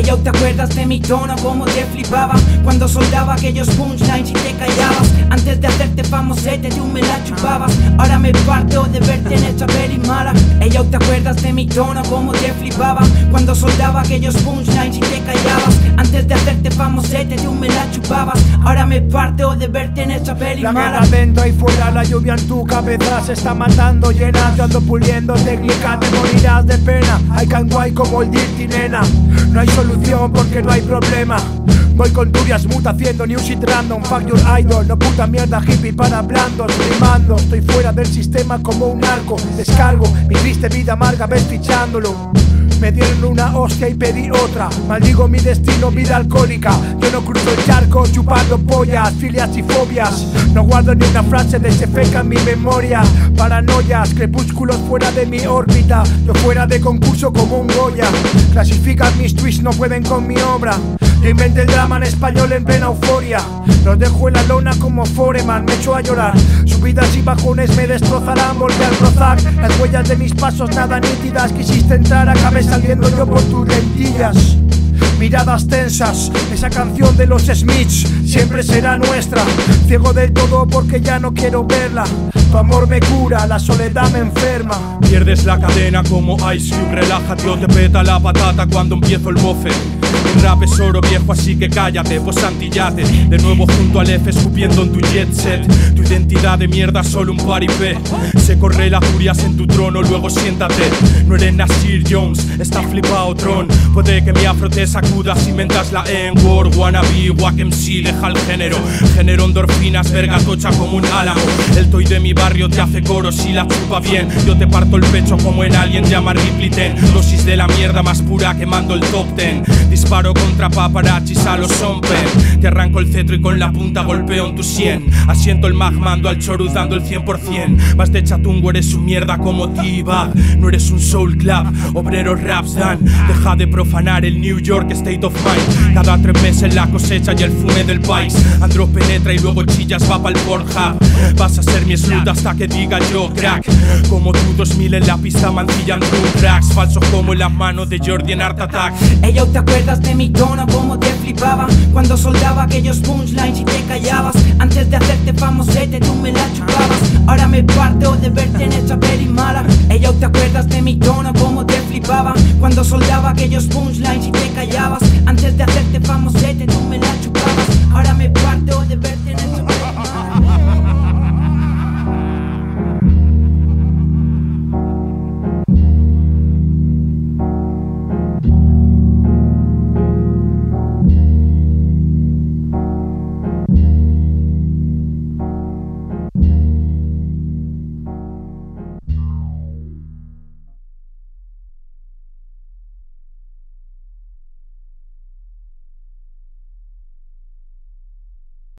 Ey, ¿te acuerdas de mi tono? Cómo te flipaba cuando soltaba aquellos punchlines y te callabas. Antes de hacerte famosete tú me la chupabas. Ahora me parto de verte en esta peli mala. Ey, ¿te acuerdas de mi tono? Cómo te flipaba cuando soltaba aquellos punchlines y te callabas. Antes de hacerte famosete tú me la chupabas. Ahora me parto de verte en esta peli mala. La guerra dentro y fuera, la lluvia en tu cabeza se está matando llena. Yo ando puliendo técnica, te morirás de pena. I can't guay como el Dirty, nena. No hay solución porque no hay problema. Voy con Turias Mut haciendo new shit random. Fuck your idol, no puta mierda hippie para blandos. Rimando, estoy fuera del sistema como un narco. Descargo mi triste vida amarga, ves fichándolo. Me dieron una hostia y pedí otra. Maldigo mi destino, vida alcohólica. Yo no cruzo el charco chupando pollas, filias y fobias. No guardo ni una frase de ese feca en mi memoria. Paranoias, crepúsculos fuera de mi órbita. Yo fuera de concurso como un Goya. Clasifican mis tweets, no pueden con mi obra. Yo inventé el drama en español en plena euforia. Los dejo en la lona como Foreman, me echo a llorar. Subidas y bajones me destrozarán, volví al rozar. Las huellas de mis pasos nada nítidas. Quisiste entrar, acabé saliendo yo por tus lentillas. Miradas tensas, esa canción de los Smiths siempre será nuestra. Ciego del todo porque ya no quiero verla. Tu amor me cura, la soledad me enferma. Pierdes la cadena como Ice Cube, relájate o te peta la patata cuando empiezo el bofe. Mi rap es oro viejo, así que cállate, pues antillate. De nuevo junto al F escupiendo en tu jet set. Tu identidad de mierda solo un paripé. Se corre las furias en tu trono, luego siéntate. No eres Nasir Jones, está flipado Tron. Puede que mi afro te sacuda si mentas la N-word. Wannabe, wack MC, deja el género. Genero endorfinas, verga tocha como un álamo. El toy de mi barrio te hace coros y la chupa bien. Yo te parto el pecho como en Alien, llama Ripley 10. Dosis de la mierda más pura quemando el top 10. Disparo contra paparachis a los Sompen. Te arranco el cetro y con la punta golpeo en tu sien. Asiento el magma, ando al chorus dando el 100%. Vas de chatungo, eres un mierda como T-Bag. No eres un soul club, obreros raps dan. Deja de profanar el New York State of Mind. Cada 3 meses la cosecha y el fume del país. Andro penetra y luego chillas, va pa'l Pornhub. Vas a ser mi slut hasta que diga yo crack. Como tú 2000 en la pista mancillan tu tracks. Falsos como en las manos de Jordi en Art Attack. Ey, ¿te acuerdas de mi tono? Cómo te flipaba cuando soldaba aquellos punchlines y te callabas. Antes de hacerte famosete tú me la chupabas. Ahora me parto de verte en esta peli mala. Ey, ¿te acuerdas de mi tono? Cómo te flipaba cuando soldaba aquellos punchlines y te callabas. Antes de hacerte famosete tú me la chupabas. Ahora me parto de verte en esta